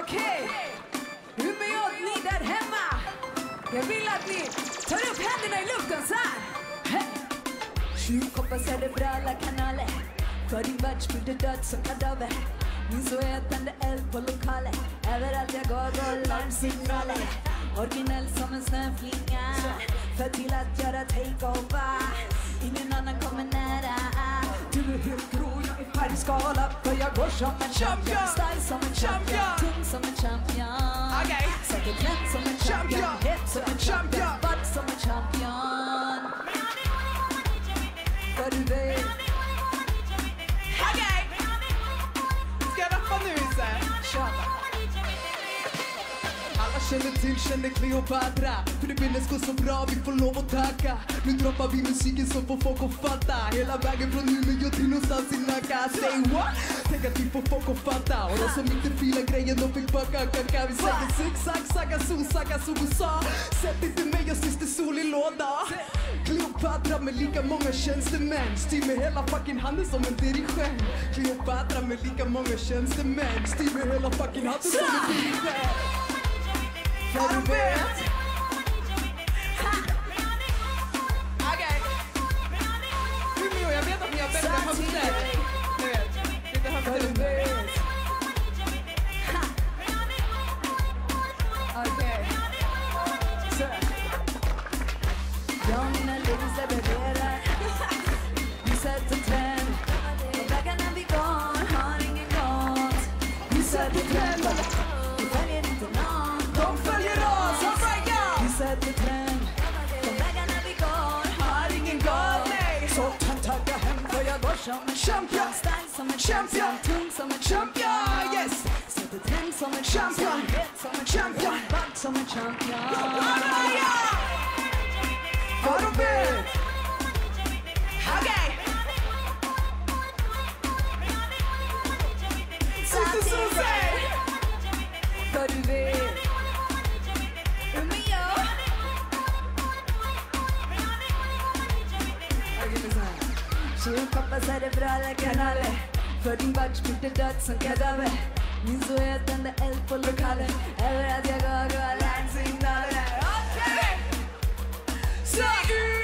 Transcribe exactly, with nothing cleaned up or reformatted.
Okej, Umeå, ni där hemma. Jag vill att ni tar upp händerna i luften så här. Hey. Tjuvkoppar cerebrala kanaler. För din världsbild är död som kadaver. Min så ätande eld på lokaler. Överallt jag går går larmsignaler. Originell som en snöflinga. För till att göra takeover. Ingen annan kommer nära. Du är helt grå, jag är färgskala. För jag går som en champion. Style som en champion. Tung som en champion. Okay. Säkert lätt som en champion. Het som en champion. Vatt som en champion. Vad du vet. Okej. Ska jag rappa nu Isse? Kör. Alla känner till, känner Cleopatra. För det bilden går så bra, vi får lov att tacka. Nu droppar vi musiken som får folk att fatta. Hela vägen från Umeå till någonstans i Nacka. Say what? Tänk att vi får folk att fatta. Och de som inte filar grejen, de fick backa kaka. Vi säger zigzag, saga, so, saga, so, sa. Sätt inte mig och syster sol i låda. Cleopatra med lika många tjänstemän. Styr med hela fucking handen som en dirigent. Cleopatra med lika många tjänstemän. Styr med hela fucking handen som en dirigent. Vad du vet. Okej. Umeå, jag vet att ni har bättre höfter. Jag vet. Lite höfter Vad du under. vet. Okej. Så. Jag och mina ladies levererar. Vi sätter trend. Och vägarna vi går har ingen gått. Vi sätter trend. Vi följer inte någon. De följer oss, alright yeah! Vi sätter trend. De vägarna vi går har ingen gått. Nej. Så tagga hem för jag går som en champion. Style som en champion. Tung som en champion. Yes! Sätter trend som en champion. Het som en champion. Vatt som en champion. Alright yeah! Vad du vet. Okej! Syster Susie! Vad du vet. Umeå. Tjuvkoppar cerebrala kanaler. För din världsbild är död som kadaver. Min så ätande eld på lokaler. Överallt jag går går larmsignaler. Okej! Säg